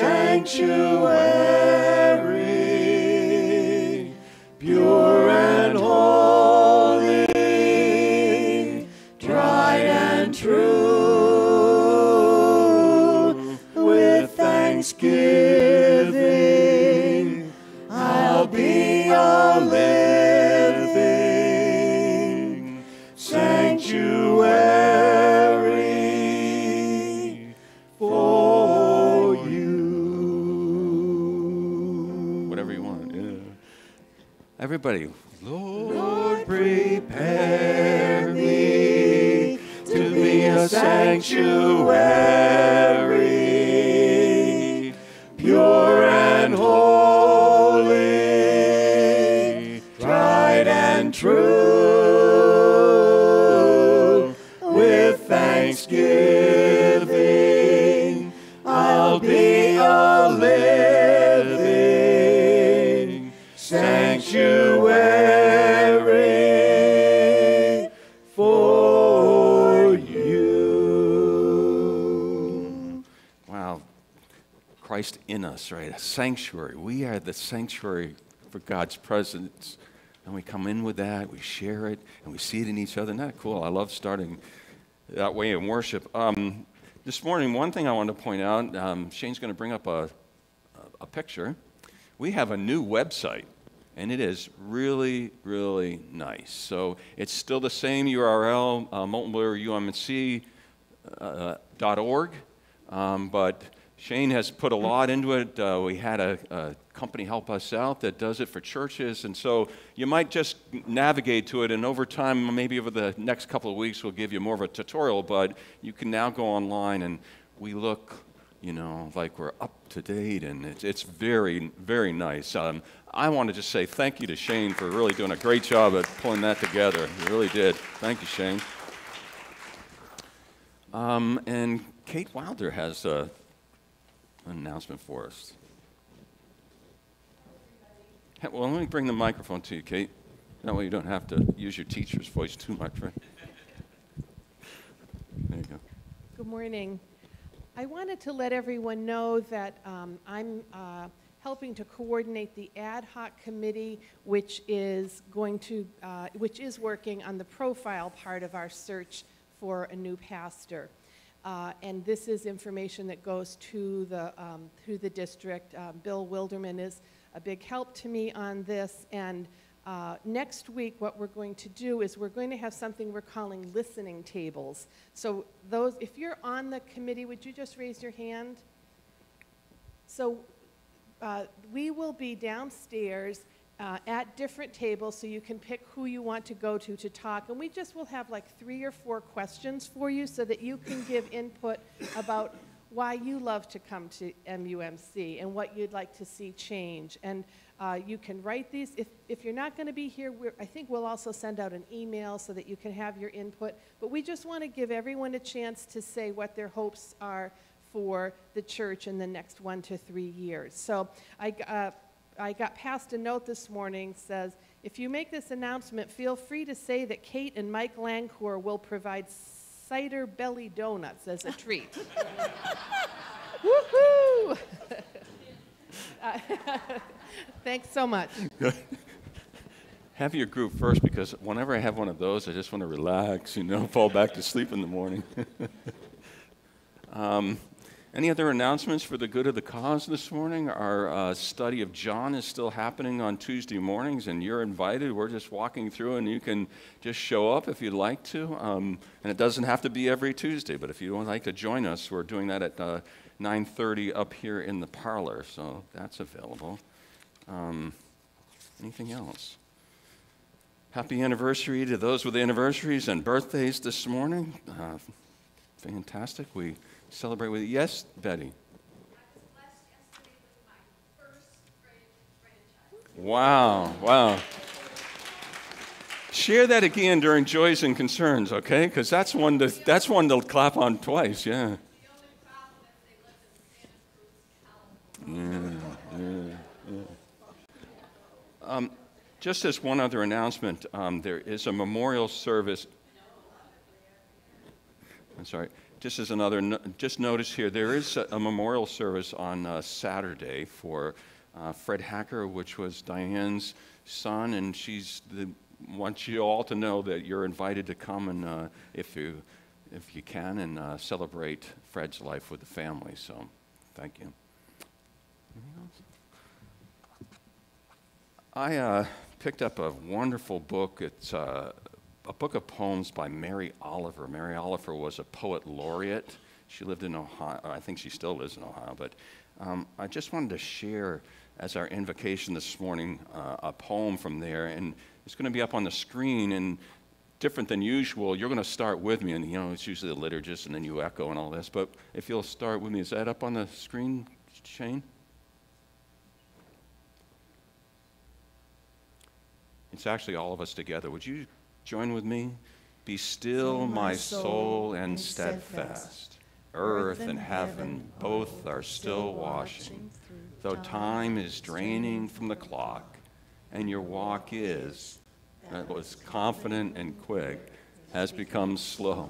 sanctuary, pure and holy, tried and true. With thanksgiving, I'll be a living sanctuary for you. Whatever you want, yeah. Everybody, Lord, prepare me to be a sanctuary, pure and holy, tried and true. With thanksgiving, I'll be a living sanctuary for you. wow, Christ in us, right? A sanctuary. We are the sanctuary for God's presence. And we come in with that, we share it, and we see it in each other. Isn't that cool? I love starting that way in worship. This morning, one thing I wanted to point out, Shane's going to bring up a picture. We have a new website, and it is really, really nice. So it's still the same URL, Moultonboro.org, but Shane has put a lot into it. We had a company help us out that does it for churches, and so you might just navigate to it, and over time, maybe over the next couple of weeks, we'll give you more of a tutorial, but you can now go online, and we look, like we're up to date, and it's very, very nice. I want to just say thank you to Shane for really doing a great job at pulling that together. He really did. Thank you, Shane. And Kate Wilder has an announcement for us. Well, let me bring the microphone to you, Kate. That way you don't have to use your teacher's voice too much, right? There you go. Good morning. I wanted to let everyone know that I'm helping to coordinate the ad hoc committee, which is working on the profile part of our search for a new pastor. And this is information that goes to the district. Bill Wilderman is a big help to me on this, and next week what we're going to do is we're going to have something we're calling listening tables. So if you're on the committee, would you just raise your hand? So we will be downstairs at different tables, so you can pick who you want to go to talk, and we just will have like 3 or 4 questions for you so that you can give input about why you love to come to MUMC and what you'd like to see change. And you can write these. If you're not going to be here, I think we'll also send out an email so that you can have your input. But we just want to give everyone a chance to say what their hopes are for the church in the next 1 to 3 years. So I got passed a note this morning, says, if you make this announcement, feel free to say that Kate and Mike Lancourt will provide cider belly donuts as a treat. Woohoo! Thanks so much. Have your group first, because whenever I have one of those, I just want to relax, fall back to sleep in the morning. Any other announcements for the good of the cause this morning? Our study of John is still happening on Tuesday mornings, and you're invited. We're just walking through, and you can just show up if you'd like to. And it doesn't have to be every Tuesday, but if you would like to join us, we're doing that at 9:30 up here in the parlor, so that's available. Anything else? Happy anniversary to those with anniversaries and birthdays this morning. Fantastic. We celebrate with you. Yes, Betty? I was blessed yesterday with my first grandchild. Wow. Share that again during Joys and Concerns, okay? Because that's one to clap on twice, yeah. The only problem is they live in Santa Cruz, California. Just as one other announcement, there is a memorial service. I'm sorry. just as another, just notice here, there is a memorial service on Saturday for Fred Hacker, which was Diane's son, and wants you all to know that you're invited to come and if you can, and celebrate Fred's life with the family. So, thank you. Anything else? I picked up a wonderful book. It's a book of poems by Mary Oliver. Mary Oliver was a poet laureate. She lived in Ohio. I think she still lives in Ohio. But I just wanted to share, as our invocation this morning, a poem from there. And it's going to be up on the screen. And different than usual, you're going to start with me. And, it's usually the liturgist, and then you echo and all this. But if you'll start with me, is that up on the screen, Shane? It's actually all of us together. Would you join with me? Be still, my soul, and steadfast. Earth and heaven both are still washing, though time is draining from the clock, and your walk that was confident and quick, has become slow.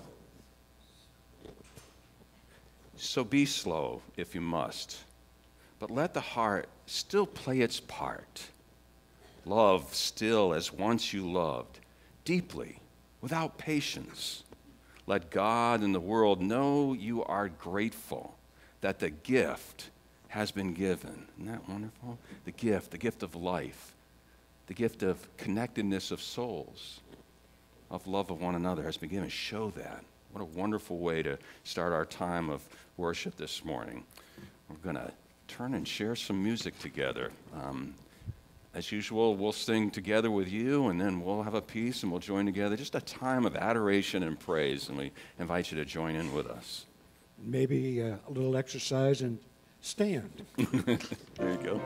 So be slow if you must, but let the heart still play its part. Love still as once you loved, deeply, without patience. Let God and the world know you are grateful that the gift has been given. Isn't that wonderful? The gift of life, the gift of connectedness of souls, of love of one another has been given. Show that. What a wonderful way to start our time of worship this morning. We're going to turn and share some music together. As usual, we'll sing together with you, and then we'll have a piece, and we'll join together. Just a time of adoration and praise, and we invite you to join in with us. Maybe a little exercise and stand. There you go.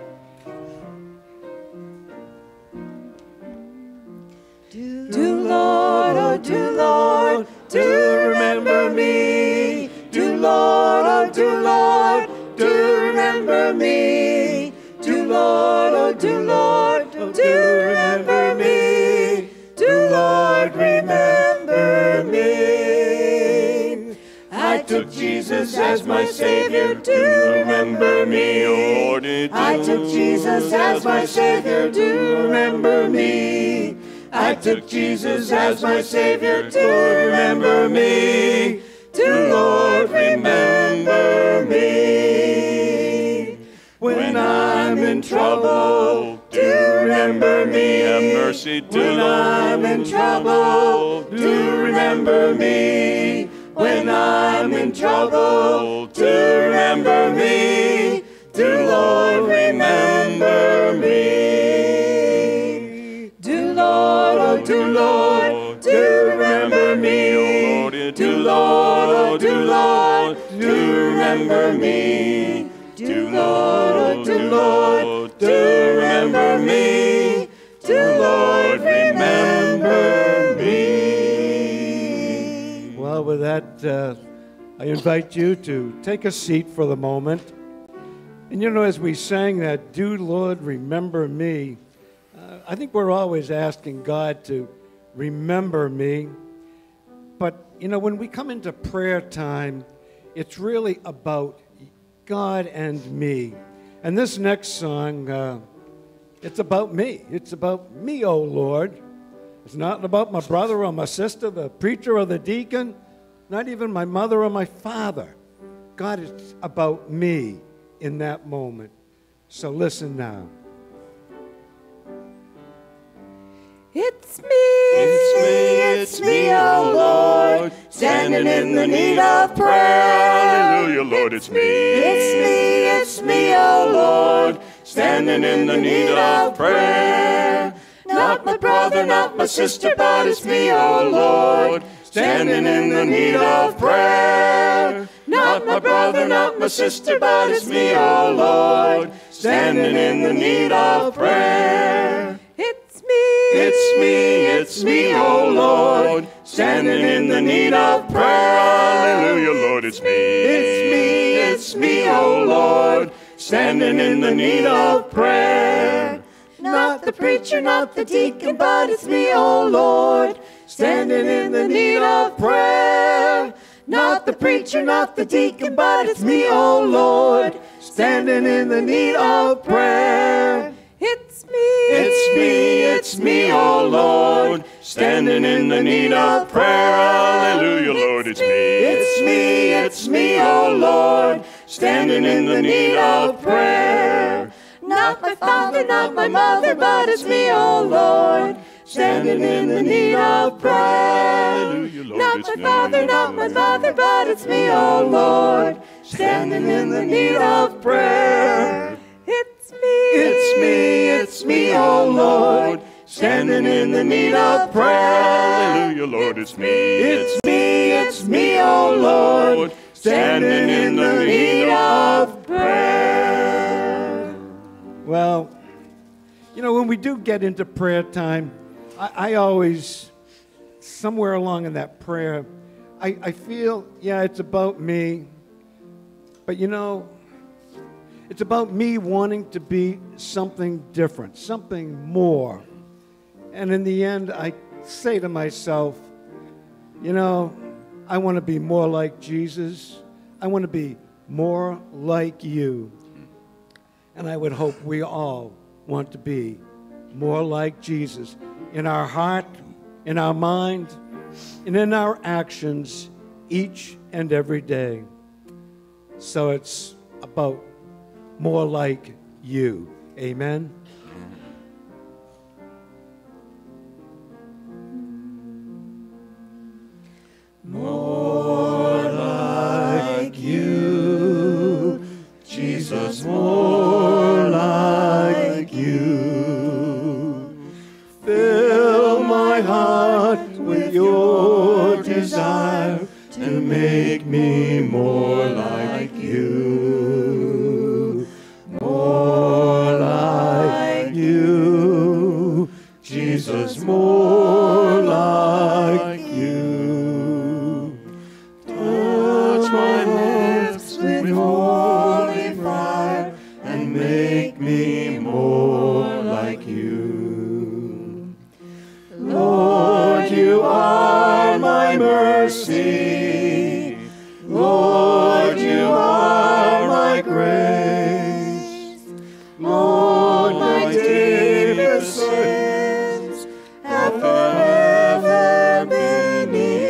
Do Lord, oh do Lord, do remember me. Do Lord, oh do Lord, do remember me. Do Lord, oh do Lord, do remember me. Do Lord, remember me. I took Jesus as my Savior, do remember me. Oh Lord, I took Jesus as my Savior, do remember me. I took Jesus as my Savior, do remember me. Do Lord, remember me. When I'm in trouble, do remember me. Have mercy, do When I'm in trouble, do remember me. When I'm in trouble, do remember me. Do Lord, remember me. Do Lord, oh do Lord, do remember me. Do Lord, oh do Lord, do remember me. Do Lord, oh do Lord, do remember me. Do Lord, remember me. Well, with that, I invite you to take a seat for the moment. And as we sang that, do Lord, remember me, I think we're always asking God to remember me. But, when we come into prayer time, it's really about God and me. And this next song, it's about me. It's about me, oh Lord. It's not about my brother or my sister, the preacher or the deacon, not even my mother or my father. God, it's about me in that moment. So listen now. It's me, oh Lord, standing in the need of prayer. Hallelujah, Lord, it's me. It's me, oh Lord, standing in the need of prayer. Not my brother, not my sister, but it's me, oh Lord, standing in the need of prayer. Not my brother, not my sister, but it's me, oh Lord, standing in the need of prayer. It's me, oh Lord, standing in the need of prayer. Hallelujah, Lord, it's me. It's me, oh Lord, standing in the need of prayer. Not the preacher, not the deacon, but it's me, oh Lord, standing in the need of prayer. Not Not the preacher, not the deacon, but it's me, oh Lord, standing in the need of prayer. It's me. It's me, oh Lord, standing in the need of prayer. Hallelujah, Lord, it's me. It's me, oh Lord, standing in the need of prayer. Not my father, not my mother, but it's me, oh Lord, standing in the need of prayer. Hallelujah, Lord, Not it's my me. father, not my mother, but it's me, oh Lord, standing in the need of prayer. It's me. It's me, oh Lord, standing in the need of prayer. Hallelujah, Lord, it's me. It's me, oh Lord, standing in the need of prayer. Well, you know, when we do get into prayer time, I always, somewhere along in that prayer, I feel, yeah, it's about me. But you know, it's about me wanting to be something different, something more. And in the end, I say to myself, you know, I want to be more like Jesus. I want to be more like you. And I would hope we all want to be more like Jesus in our heart, in our mind, and in our actions each and every day. So it's about more like you. Amen? More like you, Jesus, more like you. Fill my heart with your desire to make me more like you. More like you, Jesus, more like you. Touch my lips with holy fire and make me more like you. Lord, you are my mercy. Lord, you are my grace. Lord, my deepest sins have forever been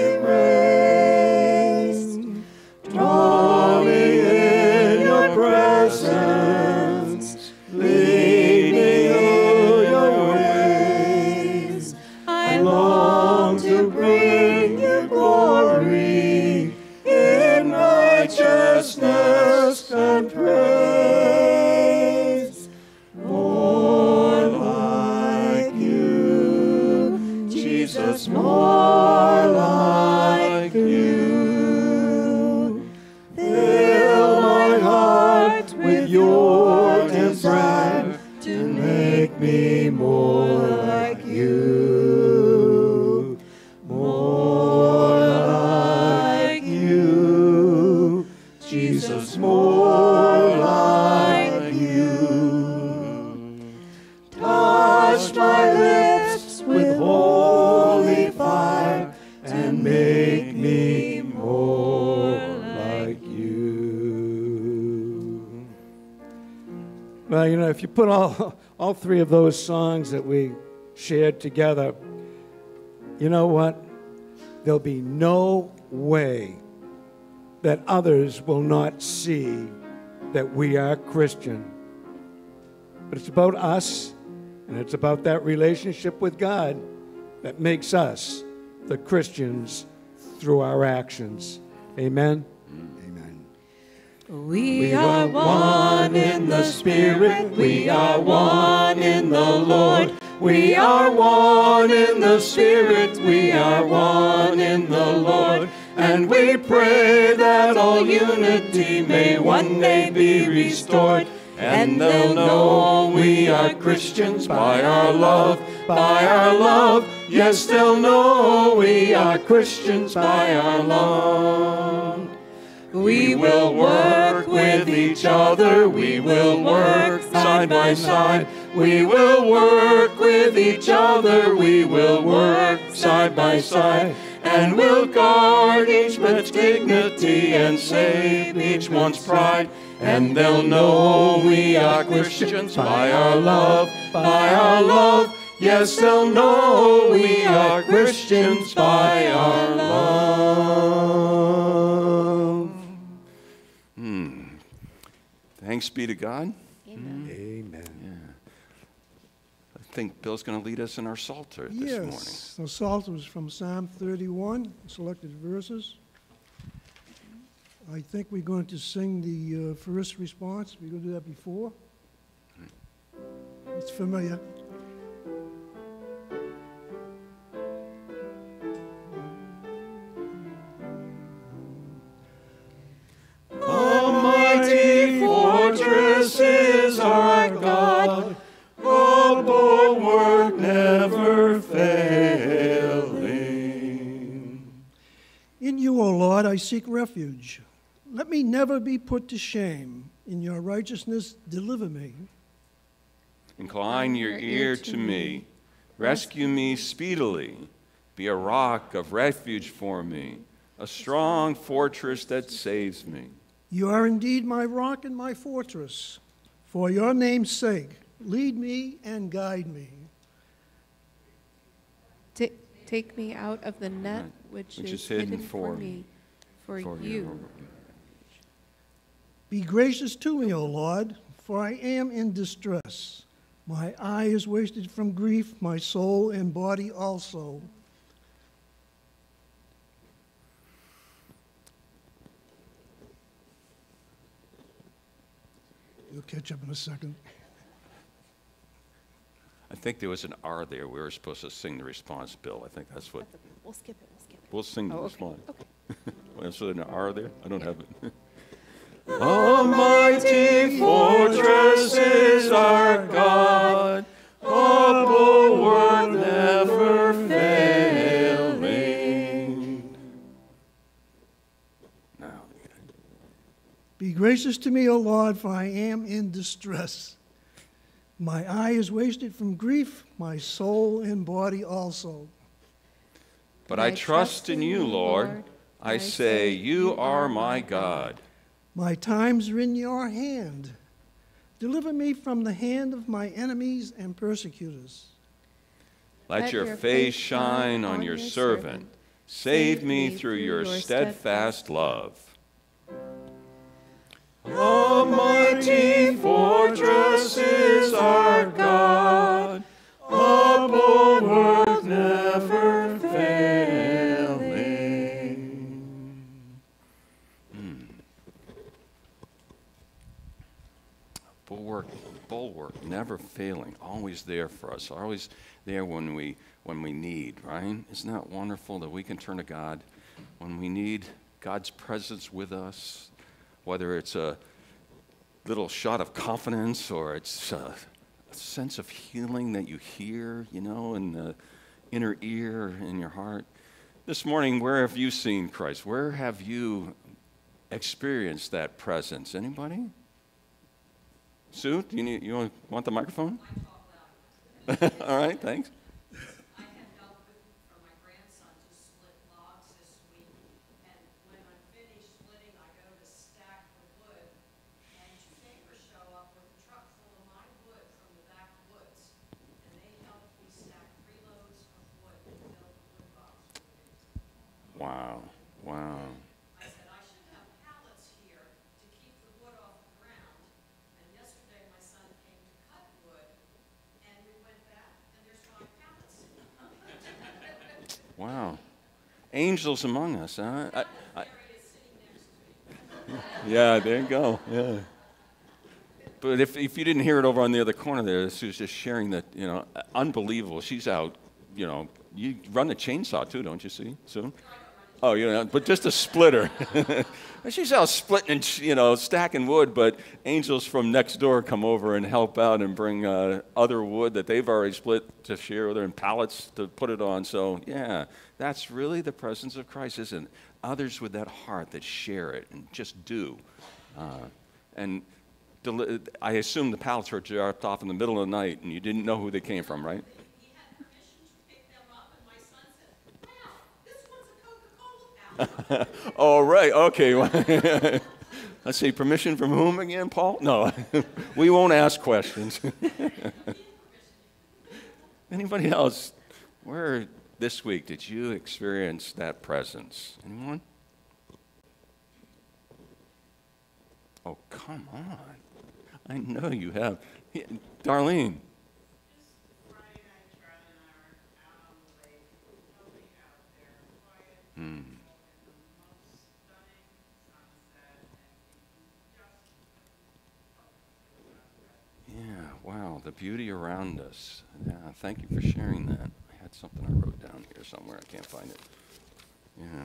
erased. Draw me in your presence. Lead me through your ways. I long to bring you glory in righteousness and praise. More like you, Jesus, more like you. Fill my heart with your desire to make me more like you. More like you, Jesus, more like you. Touch my lips with holy fire and make me more like you. Well, you know, if you put all three of those songs that we shared together, you know what? There'll be no way that others will not see that we are Christian. But it's about us, and it's about that relationship with God that makes us the Christians through our actions. Amen? Amen. We are one in the Spirit, we are one in the Lord. We are one in the Spirit, we are one in the Lord. And we pray that all unity may one day be restored. And they'll know we are Christians by our love, by our love. Yes, they'll know we are Christians by our love. We will work with each other, we will work side by side. We will work with each other, we will work side by side. and we'll guard each man's dignity and save each one's pride. And they'll know we are Christians by our love, by our love. Yes, they'll know we are Christians by our love. Thanks be to God. Amen. Amen. Yeah. I think Bill's going to lead us in our Psalter this morning. Yes, the Psalter was from Psalm 31, selected verses. I think we're going to sing the first response. We're going to do that before. It's familiar. Almighty fortress is our God, a bulwark never failing. In you, O Lord, I seek refuge. Let me never be put to shame. In your righteousness, deliver me. Incline your ear to me. Rescue me speedily. Be a rock of refuge for me, a strong fortress that saves me. You are indeed my rock and my fortress. For your name's sake, lead me and guide me. Take me out of the net which is hidden for me, for you. Be gracious to me, O Lord, for I am in distress. My eye is wasted from grief, my soul and body also. You'll catch up in a second. I think there was an R there. We were supposed to sing the response, Bill. I think that's what. We'll skip it. We'll sing the Oh, okay. response. Okay. Was there an R there? I don't have it. Almighty fortress is our God, a bulwark never failing. Now, Be gracious to me, O Lord, for I am in distress. My eye is wasted from grief, my soul and body also. but I trust in you, Lord. I say, you are my God. My times are in your hand. Deliver me from the hand of my enemies and persecutors. Let your face shine on your servant. Save me through your steadfast love. Almighty fortress is our God, a bulwark never failing. Bulwark never failing, always there for us, always there when we need, right? Isn't that wonderful that we can turn to God when we need God's presence with us, whether it's a little shot of confidence or it's a sense of healing that you hear, in the inner ear, in your heart. This morning, where have you seen Christ? Where have you experienced that presence? Anybody? Sue, you want the microphone? All right, thanks. I had help from my grandson to split logs this week, and when I'm finished splitting, I go to stack the wood, and two neighbors show up with a truck full of my wood from the backwoods, and they helped me stack 3 loads of wood and fill the wood box with it. Wow. I said, I should have pallets here to keep the wood off the ground, and yesterday my son came to cut wood, and we went back, and there's 5 pallets. Wow. Angels among us, huh? There he is sitting next to me. Yeah, there you go. Yeah. But if you didn't hear it over on the other corner there, she was just sharing that, unbelievable. She's out, you run the chainsaw too, don't you see, Sue? Oh, but just a splitter. She's out splitting and, stacking wood, but angels from next door come over and help out and bring other wood that they've already split to share with her and pallets to put it on. So, yeah, that's really the presence of Christ, isn't it? Others with that heart that share it and just do. I assume the pallets were dropped off in the middle of the night and you didn't know who they came from, right? He had permission to pick them up, and my son said, wow, this one's a Oh, right, okay. Let's see, permission from whom again, Paul? No, we won't ask questions. Anybody else? Where this week did you experience that presence? Anyone? Oh, come on. I know you have. Darlene. Yeah, wow, the beauty around us. Yeah, thank you for sharing that. I had something I wrote down here somewhere. I can't find it. Yeah.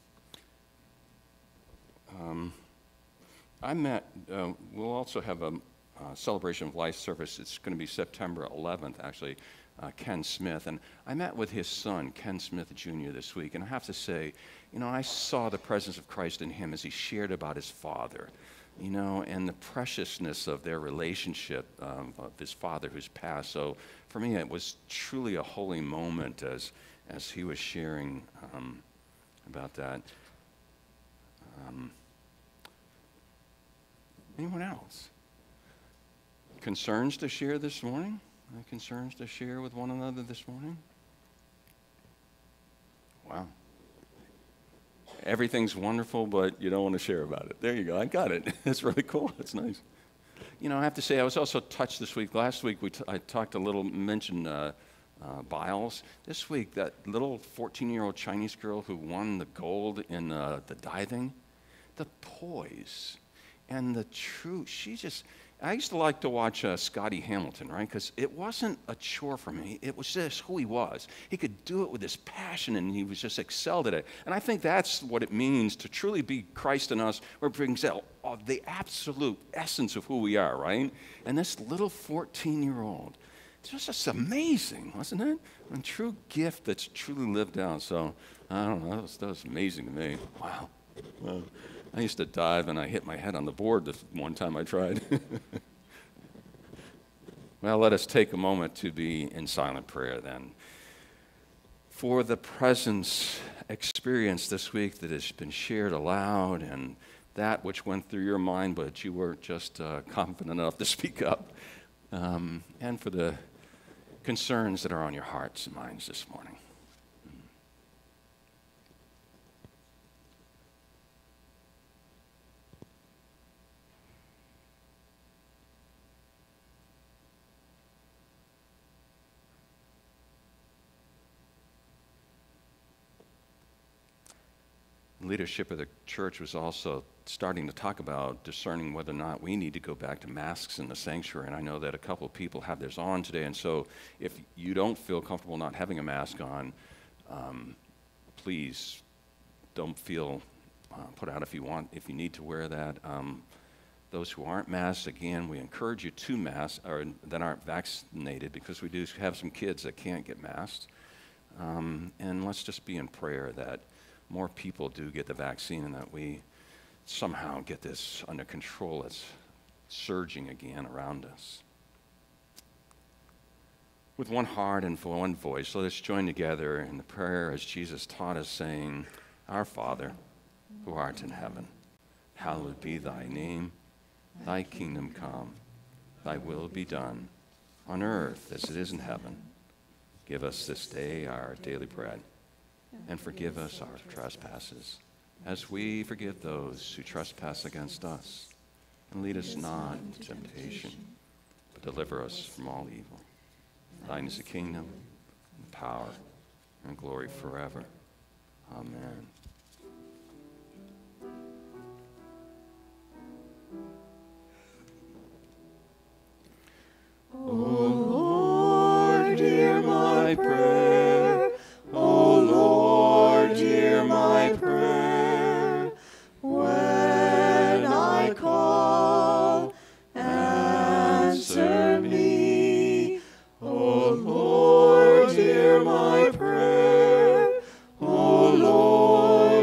I met, we'll also have a celebration of life service. It's going to be September 11th, actually, Ken Smith. And I met with his son, Ken Smith Jr., this week. And I have to say, you know, I saw the presence of Christ in him as he shared about his father, you know, and the preciousness of their relationship, of his father who's passed. So for me, it was truly a holy moment as he was sharing about that. Anyone else? Concerns to share this morning? Concerns to share with one another this morning? Wow. Everything's wonderful, but you don't want to share about it. There you go. I got it. That's really cool. That's nice. You know, I have to say, I was also touched this week. Last week, I talked a little, mentioned Biles. This week, that little 14-year-old Chinese girl who won the gold in the diving, the poise and the truth. I used to like to watch Scotty Hamilton, right? Because it wasn't a chore for me. It was just who he was. He could do it with this passion, and he was just excelled at it. And I think that's what it means to truly be Christ in us, where it brings out the absolute essence of who we are, right? And this little 14-year-old, it was just amazing, wasn't it? A true gift that's truly lived out. So, I don't know, that was amazing to me. Wow. I used to dive and I hit my head on the board this one time I tried. Well, let us take a moment to be in silent prayer then. For the presence experience this week that has been shared aloud and that which went through your mind but you weren't just confident enough to speak up, and for the concerns that are on your hearts and minds this morning. Leadership of the church was also starting to talk about discerning whether or not we need to go back to masks in the sanctuary. And I know that a couple of people have theirs on today. And so if you don't feel comfortable not having a mask on, please don't feel put out if you need to wear that. Those who aren't masked, again, we encourage you to mask, or that aren't vaccinated, because we do have some kids that can't get masked. And let's just be in prayer that more people do get the vaccine and that we somehow get this under control. It's surging again around us. With one heart and for one voice, let us join together in the prayer as Jesus taught us, saying, Our Father, who art in heaven, hallowed be thy name. Thy kingdom come, thy will be done, on earth as it is in heaven. Give us this day our daily bread, and forgive us our trespasses, as we forgive those who trespass against us. And lead us not into temptation, but deliver us from all evil. Thine is the kingdom, and the power, and glory forever. Amen. O Lord, hear my prayer. O Lord, hear my prayer. When I call, answer me. O Lord, hear my prayer. O Lord,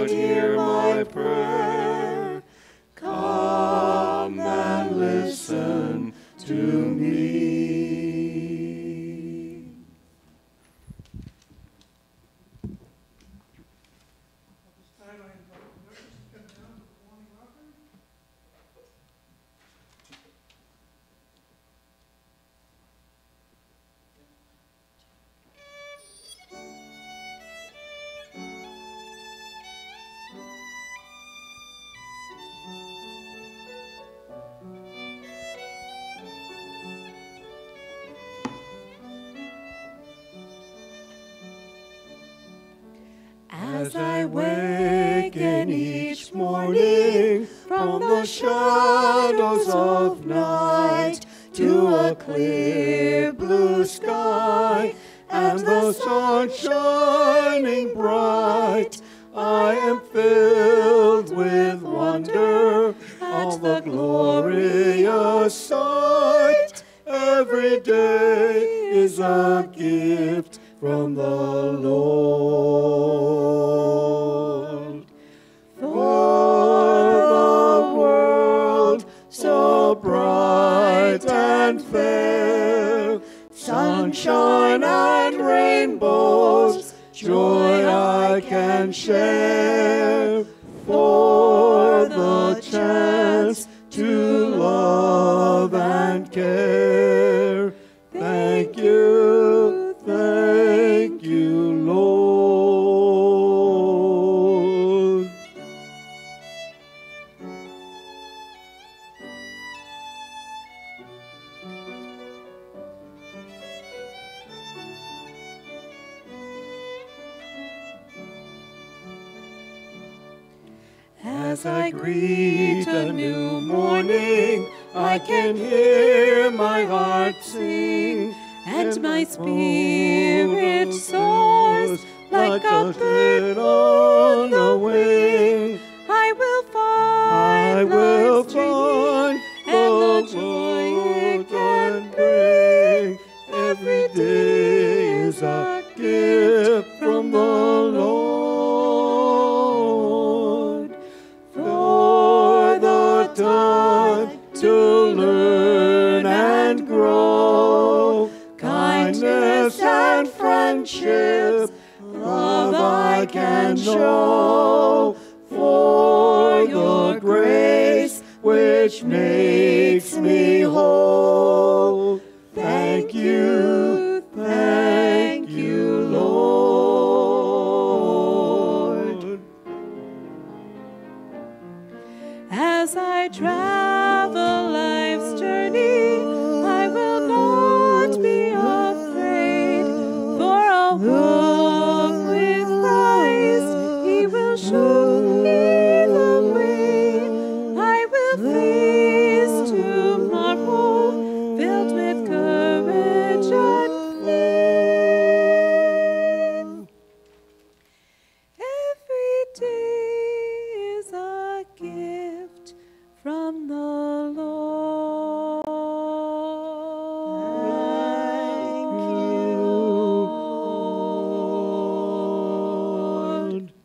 As I waken each morning from the shadows of night to a clear blue sky and the sun shining bright, I am filled with wonder at the glorious sight. Every day is a gift from the Lord. For the world so bright and fair, sunshine and rainbows, joy I can share. For the chance to love and care, thank you, Lord. As I greet a new morning, I can hear my heart sing, and my spirit soars like a bird on the wing. I will find the joy it can bring. Every day is a gift from the Lord. For the time to learn and grow, kindness and friendship, love I can show. For your grace which makes me whole, thank you, Lord. As I travel life's journey, I will not be afraid, for a walk with Christ, He will show me the way. I will face tomorrow, filled with courage and faith. Every day is a gift from the Lord. Thank you, Lord.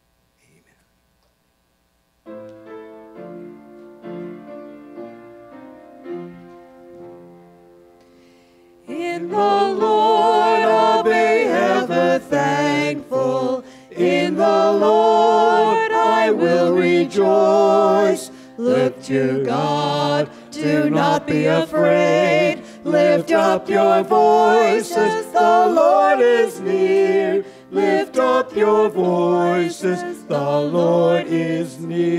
In the Lord I'll be ever thankful. In the Lord I will rejoice. Look to God, do not be afraid. Lift up your voices, the Lord is near. Lift up your voices, the Lord is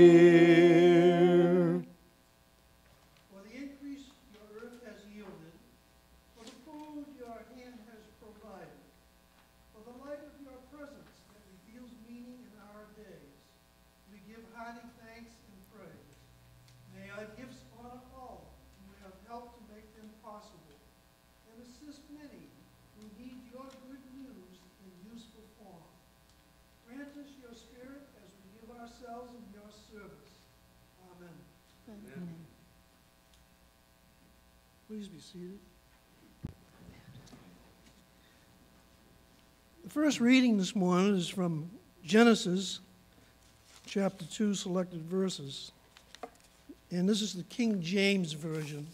near. For the increase your earth has yielded, for the food your hand has provided, for the light of your presence that reveals meaning in our days, we give hearty thanks and praise. May our gifts honor all who have helped to make them possible, and assist many who need your good news in useful form. Grant us your spirit as we give ourselves in your service. Amen. Please be seated. The first reading this morning is from Genesis chapter 2, selected verses. And this is the King James Version.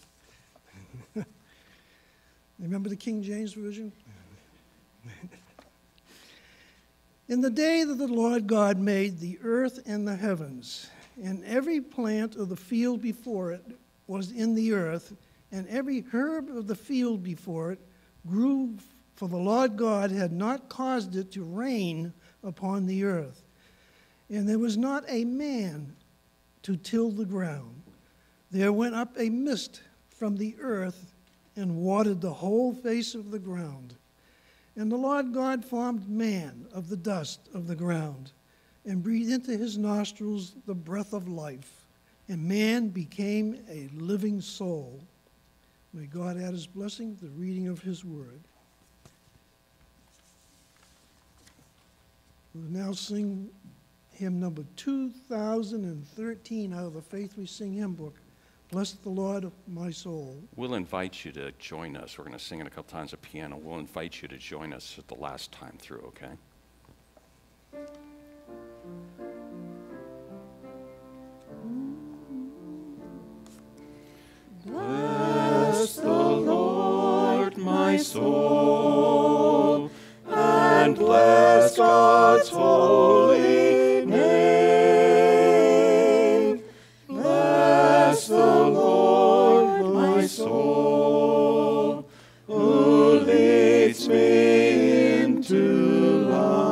Remember the King James Version? In the day that the Lord God made the earth and the heavens, and every plant of the field before it was in the earth, and every herb of the field before it grew, for the Lord God had not caused it to rain upon the earth. And there was not a man to till the ground. There went up a mist from the earth and watered the whole face of the ground. And the Lord God formed man of the dust of the ground and breathed into his nostrils the breath of life, and man became a living soul. May God add his blessing to the reading of his word. We'll now sing hymn number 2013 out of the Faith We Sing hymn book. Bless the Lord, my soul. We'll invite you to join us. We're going to sing it a couple times at piano. We'll invite you to join us at the last time through, okay? Bless the Lord, my soul, and bless God's holy name. Bless the Lord, my soul, who leads me into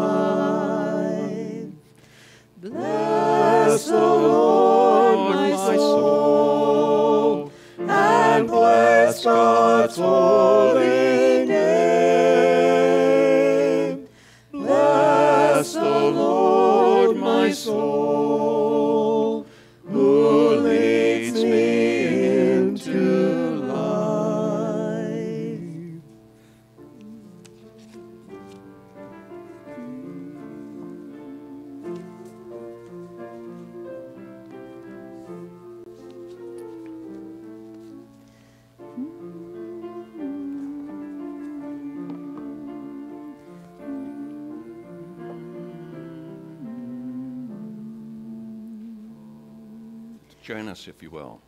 life. Bless the Lord, my soul, and bless God's holy name. Bless the Lord, my soul, who leads me into life. Join us, if you will.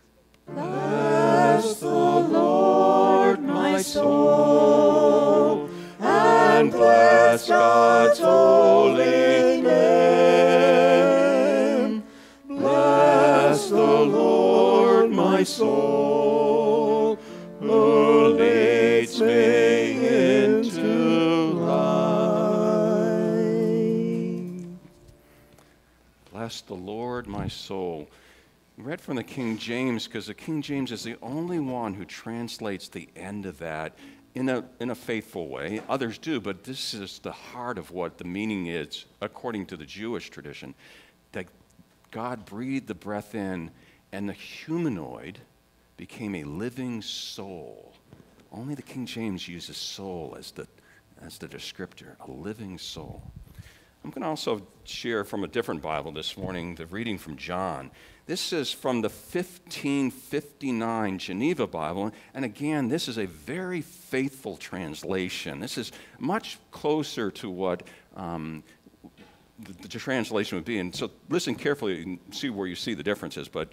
Bless the Lord, my soul, and bless God's holy name. Bless the Lord, my soul, who leads me into life. Bless the Lord, my soul. We read from the King James because the King James is the only one who translates the end of that in a faithful way. Others do, but this is the heart of what the meaning is according to the Jewish tradition, that God breathed the breath in and the humanoid became a living soul. Only the King James uses soul as the descriptor, a living soul. I'm going to also share from a different Bible this morning, the reading from John. This is from the 1559 Geneva Bible, and again, this is a very faithful translation. This is much closer to what the translation would be, and so listen carefully and see where you see the differences, but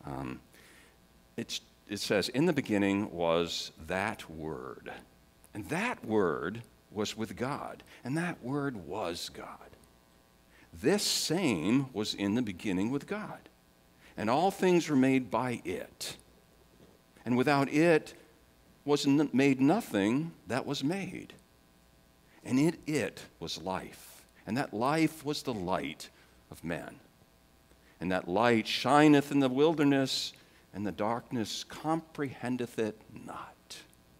it says, "In the beginning was that Word, and that Word was with God, and that Word was God. This same was in the beginning with God. And all things were made by it. And without it was made nothing that was made. And in it was life. And that life was the light of men. And that light shineth in the wilderness, and the darkness comprehendeth it not.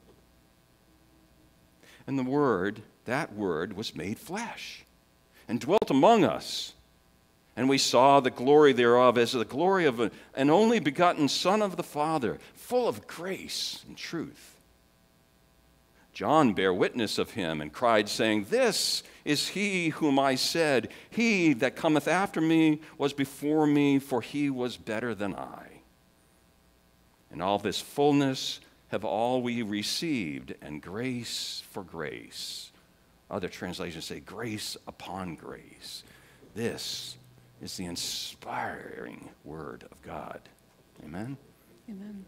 And the Word, that Word, was made flesh, and dwelt among us. And we saw the glory thereof as the glory of an only begotten Son of the Father, full of grace and truth. John bare witness of him, and cried, saying, This is he whom I said, He that cometh after me was before me, for he was better than I. And all this fullness have all we received, and grace for grace." Other translations say grace upon grace. This is the inspiring Word of God. Amen? Amen.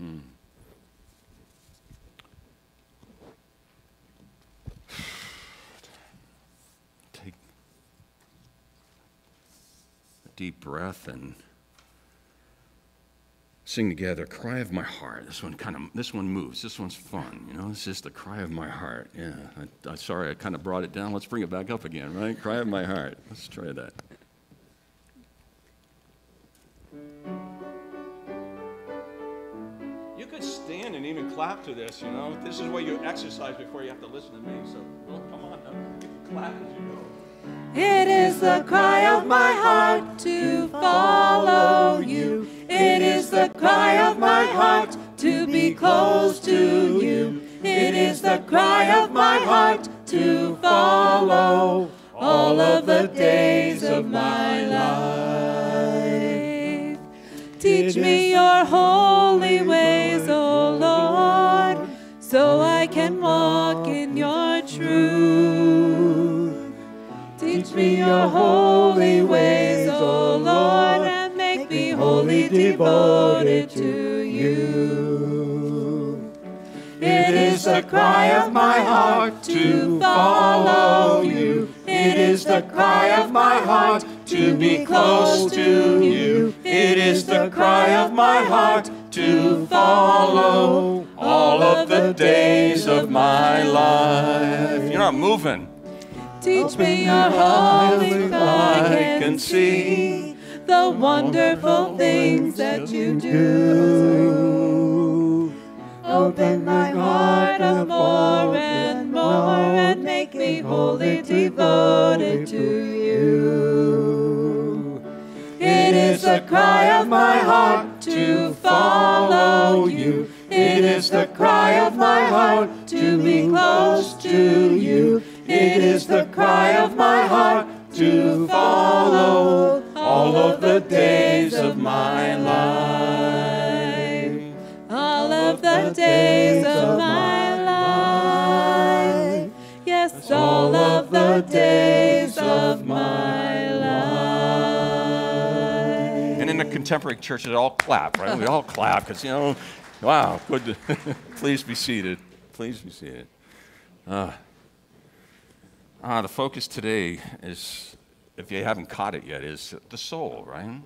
Take a deep breath and sing together, "Cry of My Heart." This one moves. This one's fun. You know, this is the cry of my heart. Yeah, I'm sorry, I kind of brought it down. Let's bring it back up again, right? Cry of my heart. Let's try that. You could stand and even clap to this, you know. This is what you exercise before you have to listen to me. So, well, come on now. You can clap as you go. It is the cry of my heart to follow you. It is the cry of my heart to be close to you. It is the cry of my heart to follow all of the days of my life. Teach me your holy ways, O Lord, so I can walk in your truth. Teach me your holy ways, O Lord, and make me wholly devoted to you. It is the cry of my heart to follow you. It is the cry of my heart to be close to you. It is the cry of my heart to follow all of the days of my life. You're not moving. Teach me your holy so I can see the wonderful things that you do. Open my heart more and more and make me wholly devoted to you. It is the cry of my heart to follow you. It is the cry of my heart to be close to you. It is the cry of my heart to follow all of the days of my life. All of the days of my life. Yes, all of the days of my life. And in the contemporary church, they all clap, right? We all clap because, wow, good. Please be seated. Please be seated. The focus today is, if you haven't caught it yet, is the soul, right?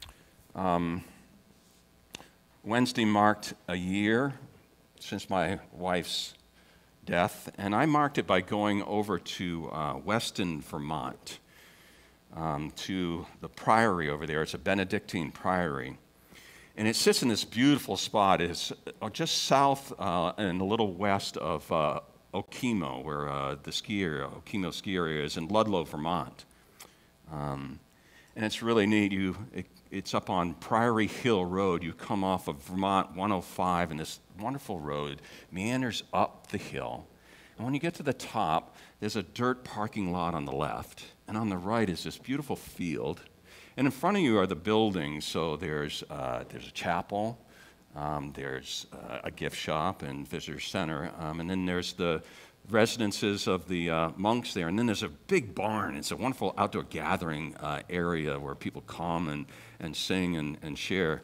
Wednesday marked a year since my wife's death, and I marked it by going over to Weston, Vermont, to the priory over there. It's a Benedictine priory, and it sits in this beautiful spot. It's just south and a little west of Okemo, where the Okemo ski area is in Ludlow, Vermont. And it's really neat. It's up on Priory Hill Road. You come off of Vermont 105, and this wonderful road meanders up the hill. And when you get to the top, there's a dirt parking lot on the left, and on the right is this beautiful field. And in front of you are the buildings. So there's a chapel. There's a gift shop and visitor center, and then there's the residences of the monks there, and then there's a big barn. It's a wonderful outdoor gathering area where people come and sing and share.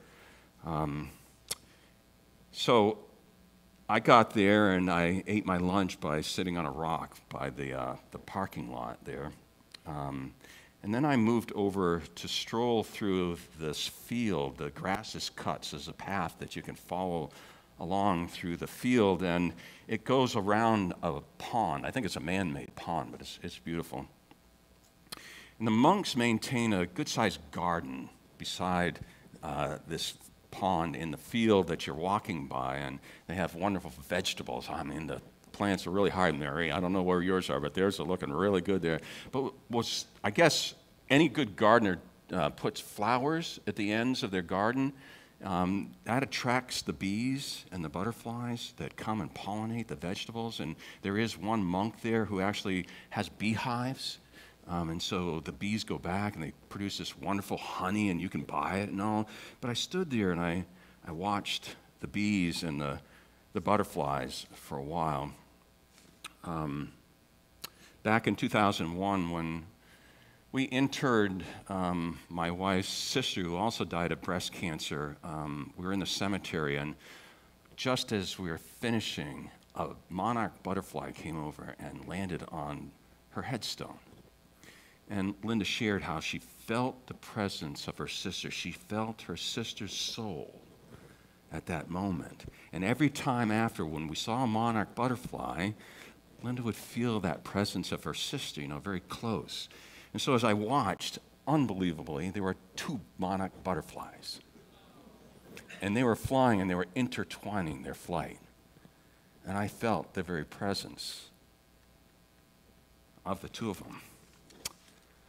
So I got there and I ate my lunch by sitting on a rock by the parking lot there. And then I moved over to stroll through this field. The grass is cut, so there's a path that you can follow along through the field, and it goes around a pond. I think it's a man-made pond, but it's beautiful. And the monks maintain a good-sized garden beside this pond in the field that you're walking by, and they have wonderful vegetables. I mean, the plants are really high in there. I don't know where yours are, but theirs are looking really good there. But I guess any good gardener puts flowers at the ends of their garden. That attracts the bees and the butterflies that come and pollinate the vegetables. And there is one monk there who actually has beehives. And so the bees go back and they produce this wonderful honey, and you can buy it and all. But I stood there and I watched the bees and the butterflies for a while. Back in 2001, when we interred my wife's sister, who also died of breast cancer, we were in the cemetery, and just as we were finishing, a monarch butterfly came over and landed on her headstone. And Linda shared how she felt the presence of her sister. She felt her sister's soul at that moment. And every time after, when we saw a monarch butterfly, Linda would feel that presence of her sister, very close. And so as I watched, unbelievably, there were 2 monarch butterflies. And they were flying and they were intertwining their flight. And I felt the very presence of the 2 of them.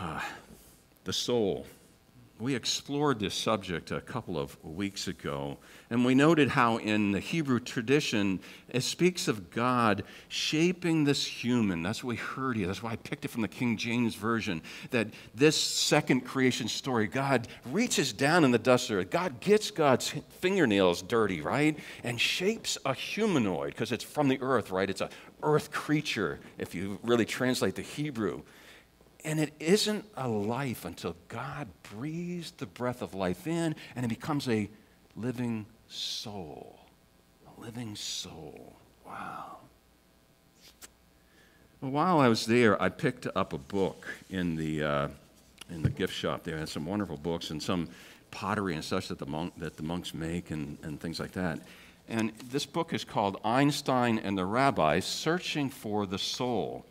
The soul. We explored this subject a couple of weeks ago, and we noted how in the Hebrew tradition, it speaks of God shaping this human. That's what we heard here. That's why I picked it from the King James Version, that this second creation story, God reaches down in the dust of earth. God gets God's fingernails dirty, right, and shapes a humanoid, because it's from the earth, right? It's an earth creature, if you really translate the Hebrew. And it isn't a life until God breathes the breath of life in, and it becomes a living soul. A living soul. Wow. Well, while I was there, I picked up a book in the gift shop there. It had some wonderful books and some pottery and such that the monks make and things like that. And this book is called Einstein and the Rabbis, Searching for the Soul.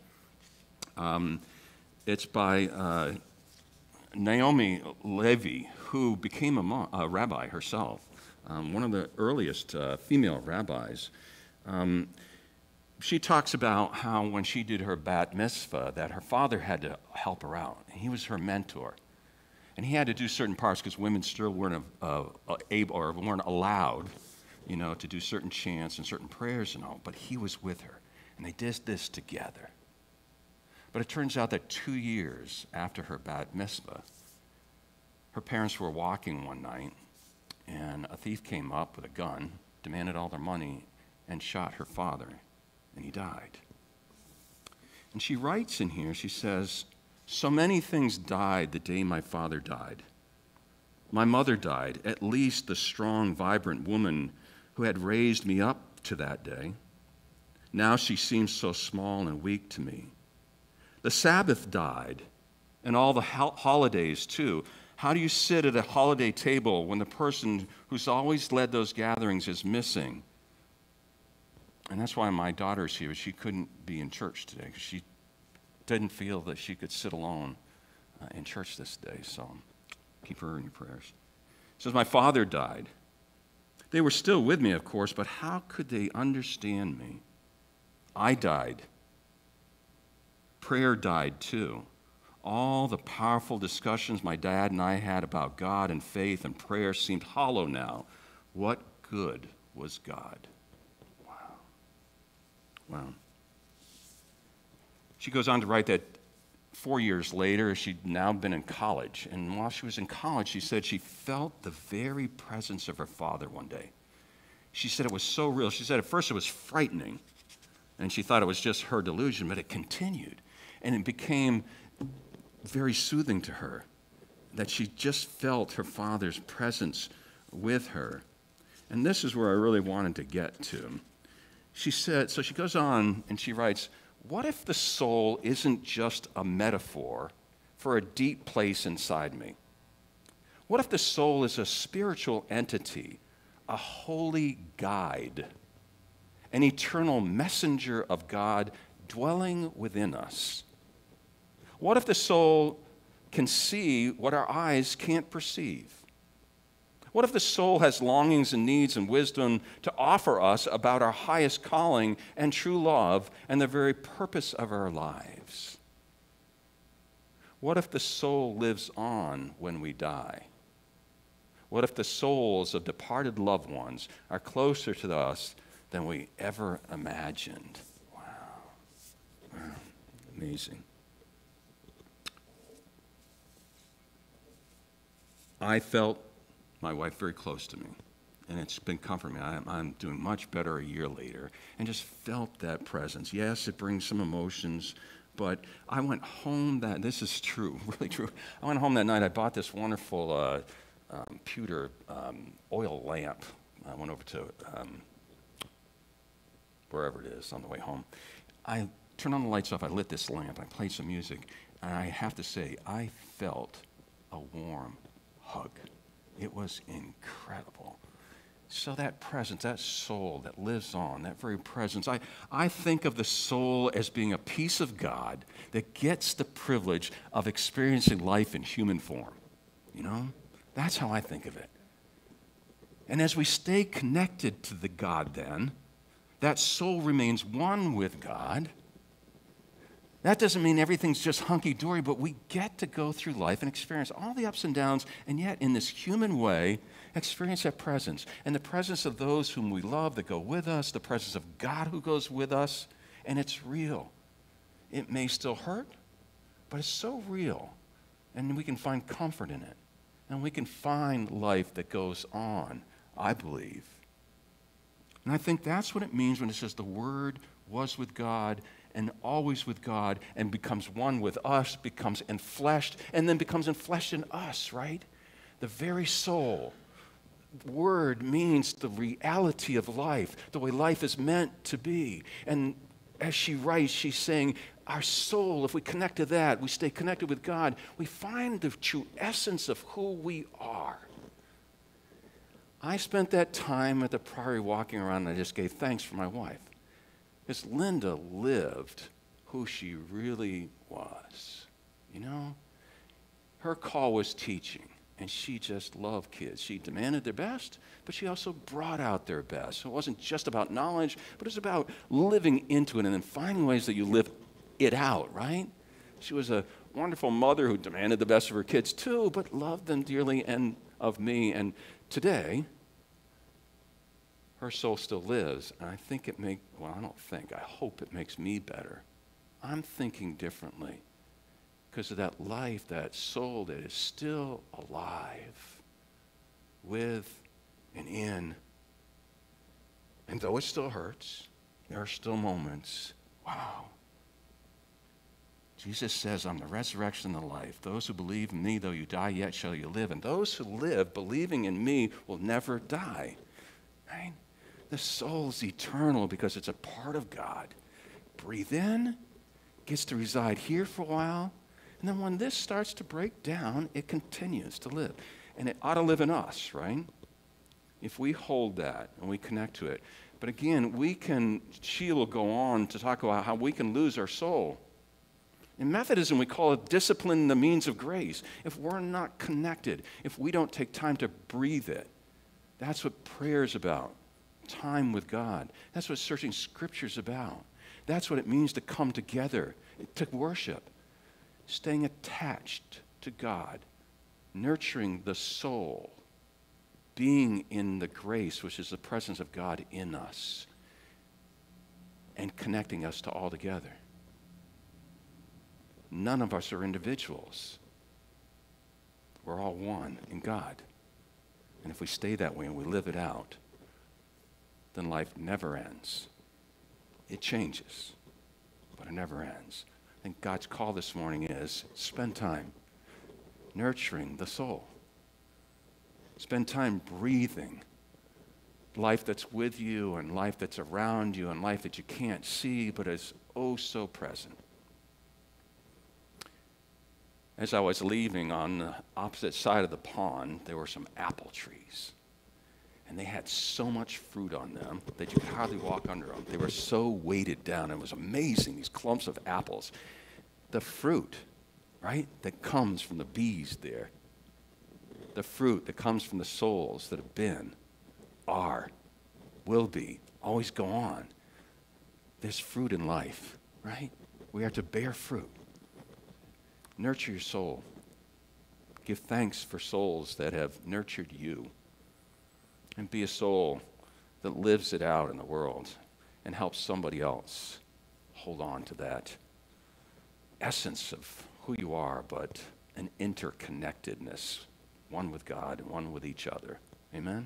It's by Naomi Levy, who became a rabbi herself, one of the earliest female rabbis. She talks about how when she did her bat mitzvah, that her father had to help her out. He was her mentor. And he had to do certain parts because women still weren't able or weren't allowed, to do certain chants and certain prayers and all. But he was with her, and they did this together. But it turns out that 2 years after her bat mitzvah, her parents were walking one night, and a thief came up with a gun, demanded all their money, and shot her father, and he died. And she writes in here, she says, "So many things died the day my father died. My mother died, at least the strong, vibrant woman who had raised me up to that day. Now she seems so small and weak to me. The Sabbath died, and all the holidays, too. How do you sit at a holiday table when the person who's always led those gatherings is missing?" And that's why my daughter's here. She couldn't be in church today because she didn't feel that she could sit alone in church this day. So keep her in your prayers. It says, "My father died. They were still with me, of course, but how could they understand me? I died. Prayer died too. All the powerful discussions my dad and I had about God and faith and prayer seemed hollow now. What good was God?" Wow. Wow. She goes on to write that 4 years later, she'd now been in college. And while she was in college, she said she felt the very presence of her father one day. She said it was so real. She said at first it was frightening, and she thought it was just her delusion, but it continued. And it became very soothing to her that she just felt her father's presence with her. And this is where I really wanted to get to. She said, so she goes on and she writes, "What if the soul isn't just a metaphor for a deep place inside me? What if the soul is a spiritual entity, a holy guide, an eternal messenger of God dwelling within us? What if the soul can see what our eyes can't perceive? What if the soul has longings and needs and wisdom to offer us about our highest calling and true love and the very purpose of our lives? What if the soul lives on when we die? What if the souls of departed loved ones are closer to us than we ever imagined?" Wow. Amazing. I felt my wife very close to me, and it's been comforting me. I'm doing much better a year later, and just felt that presence. Yes, it brings some emotions, but I went home this is true, really true. I went home that night, I bought this wonderful pewter oil lamp. I went over to wherever it is on the way home. I turned on the lights off, I lit this lamp, I played some music, and I have to say, I felt a warm hug. It was incredible. So that presence, that soul that lives on, that very presence, I think of the soul as being a piece of God that gets the privilege of experiencing life in human form. That's how I think of it. And as we stay connected to the God then, that soul remains one with God, That doesn't mean everything's just hunky-dory, but we get to go through life and experience all the ups and downs, and yet in this human way, experience that presence. And the presence of those whom we love that go with us, the presence of God who goes with us, and it's real. It may still hurt, but it's so real, and we can find comfort in it. And we can find life that goes on, I believe. And I think that's what it means when it says the Word was with God and always with God and becomes one with us, becomes enfleshed, and then becomes enfleshed in us, right? The very soul. Word means the reality of life, the way life is meant to be. And as she writes, she's saying, our soul, if we connect to that, we stay connected with God, we find the true essence of who we are. I spent that time at the Priory walking around, and I just gave thanks for my wife. Because Linda lived who she really was. You know? Her call was teaching, and she just loved kids. She demanded their best, but she also brought out their best. So it wasn't just about knowledge, but it was about living into it and then finding ways that you live it out, right? She was a wonderful mother who demanded the best of her kids too, but loved them dearly and of me. And today, her soul still lives, and I think I hope it makes me better. I'm thinking differently because of that life, that soul that is still alive with and in. And though it still hurts, there are still moments, wow. Jesus says, I'm the resurrection and the life. Those who believe in me, though you die, yet shall you live. And those who live believing in me will never die, right? The soul is eternal because it's a part of God. Breathe in, gets to reside here for a while, and then when this starts to break down, it continues to live. And it ought to live in us, right? If we hold that and we connect to it. But again, she will go on to talk about how we can lose our soul. In Methodism, we call it discipline the means of grace. If we're not connected, if we don't take time to breathe it, that's what prayer is about. Time with God. That's what searching Scripture is about. That's what it means to come together, to worship. Staying attached to God, nurturing the soul, being in the grace, which is the presence of God in us, and connecting us to all together. None of us are individuals. We're all one in God. And if we stay that way and we live it out, then life never ends. It changes, but it never ends. I think God's call this morning is spend time nurturing the soul. Spend time breathing life that's with you and life that's around you and life that you can't see but is oh so present. As I was leaving on the opposite side of the pond, there were some apple trees. And they had so much fruit on them that you could hardly walk under them. They were so weighted down. It was amazing, these clumps of apples. The fruit, right, that comes from the bees there. The fruit that comes from the souls that have been, are, will be, always go on. There's fruit in life, right? We are to bear fruit. Nurture your soul. Give thanks for souls that have nurtured you. And be a soul that lives it out in the world and helps somebody else hold on to that essence of who you are, but an interconnectedness, one with God and one with each other. Amen?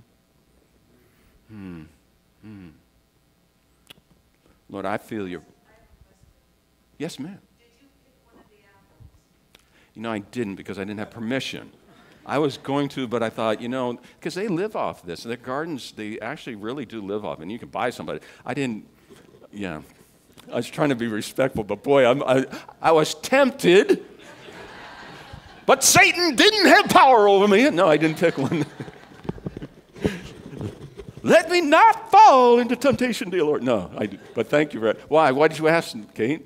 Lord, I feel your... Yes, ma'am. Did you pick one of the apples? You know, I didn't because I didn't have permission. I was going to, but I thought, because they live off this. Their gardens, they actually really do live off, and you can buy somebody. I didn't, I was trying to be respectful, but boy, I was tempted, but Satan didn't have power over me. No, I didn't pick one. Let me not fall into temptation, dear Lord. No, but thank you. Why? Why did you ask, Kate?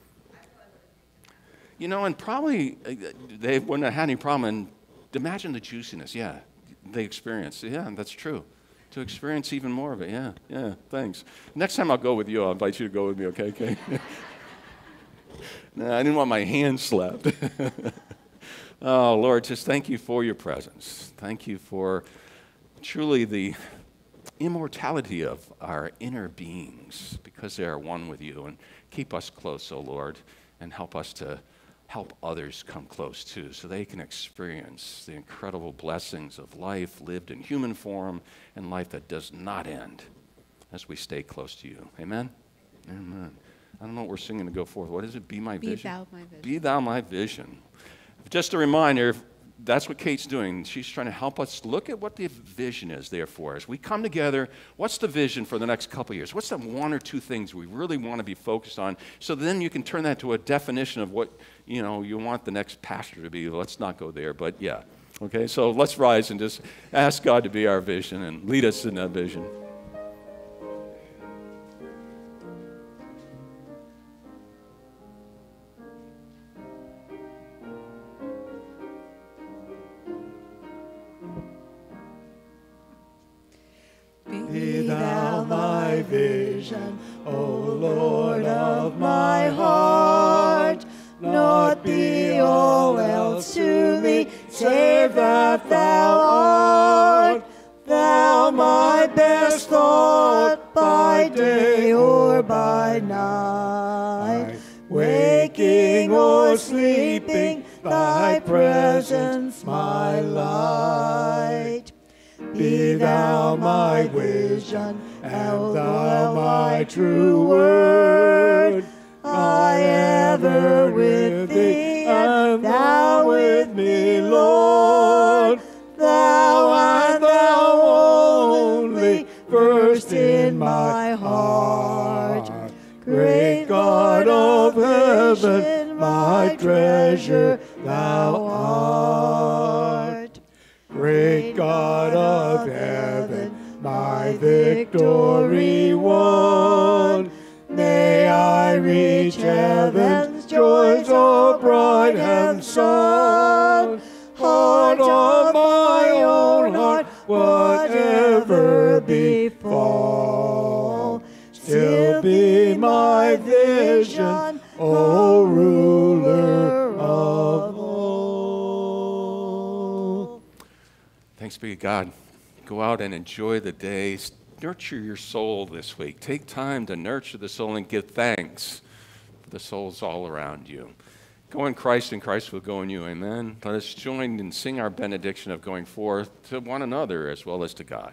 And probably they wouldn't have had any problem. And imagine the juiciness, they experience. Yeah, that's true. To experience even more of it, yeah, thanks. Next time I'll go with you. I'll invite you to go with me, okay? No, I didn't want my hand slapped. Oh, Lord, just thank you for your presence. Thank you for truly the immortality of our inner beings because they are one with you. And keep us close, oh Lord, and help us to help others come close too so they can experience the incredible blessings of life lived in human form and life that does not end as we stay close to you. Amen? Amen. I don't know what we're singing to go forth. What is it? Be my vision? Be thou my vision. Be thou my vision. Just a reminder, that's what Kate's doing. She's trying to help us look at what the vision is there for us. We come together, what's the vision for the next couple of years? What's the one or two things we really want to be focused on? So then you can turn that to a definition of what, you want the next pastor to be. Let's not go there, but yeah. Okay, so let's rise and just ask God to be our vision and lead us in that vision. Be thou my vision, O Lord of my heart. Not be all else to me, save that thou art. Thou my best thought by day or by night. Waking or sleeping, thy presence my light. Be thou my vision, and thou my true word. I ever with thee, and thou with me, Lord. Thou and thou only, first in my heart. Great God of heaven, my treasure thou art. Great God of heaven, my victory won. May I reach heaven's joys, O bright and sun. Heart of my own heart, whatever befall, still be my vision, O ruler of all. Thanks be to God. Go out and enjoy the day. Nurture your soul this week. Take time to nurture the soul and give thanks for the souls all around you. Go in Christ and Christ will go in you. Amen. Let us join and sing our benediction of going forth to one another as well as to God.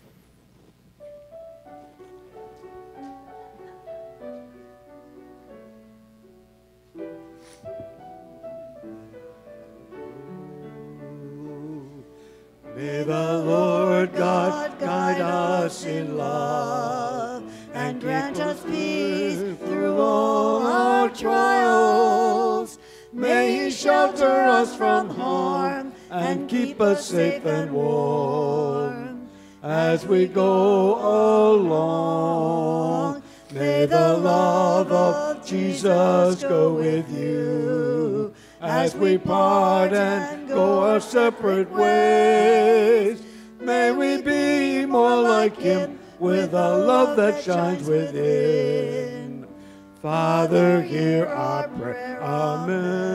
May the Lord God guide us in love and grant us peace through all our trials. May He shelter us from harm and keep us safe and warm as we go along. May the love of Jesus go with you as we part and go our separate ways. May we be more like Him with a love that shines within. Father, hear our prayer. Amen.